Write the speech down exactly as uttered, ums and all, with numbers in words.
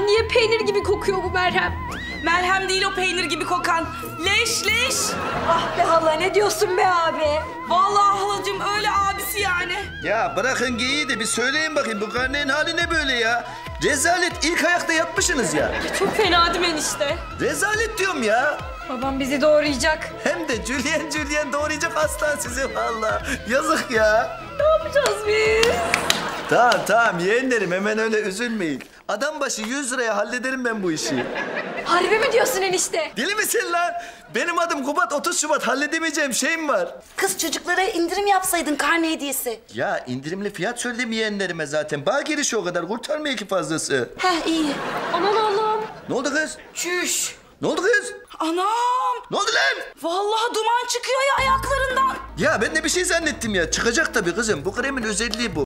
niye peynir gibi kokuyor bu merhem? Merhem değil o peynir gibi kokan. Leş leş. Ah be hala, ne diyorsun be abi? Vallahi halacığım öyle abisi yani. Ya bırakın geyiği de bir söyleyin bakayım, bu karnenin hali ne böyle ya? Rezalet, ilk ayakta yatmışsınız ya. Çok fena değil mi enişte? Rezalet diyorum ya. Babam bizi doğrayacak. Hem de Julien Julien doğrayacak aslan sizi valla. Yazık ya. Ne yapacağız biz? Tamam tamam yeğenlerim, hemen öyle üzülmeyin. Adam başı yüz liraya hallederim ben bu işi. Harbi mi diyorsun enişte? Deli misin lan? Benim adım Kubat, otuz Şubat, halledemeyeceğim şeyim var. Kız çocuklara indirim yapsaydın karne hediyesi. Ya indirimli fiyat söyledim yeğenlerime zaten. Bağ girişi o kadar, kurtarmıyor ki fazlası. Heh iyi. Aman Allah'ım. Ne oldu kız? Çüş. Ne oldu kız? Anam. Ne oldu lan? Vallahi duman çıkıyor ya ayaklarından. Ya ben de bir şey zannettim ya. Çıkacak tabii kızım. Bu kremin özelliği bu.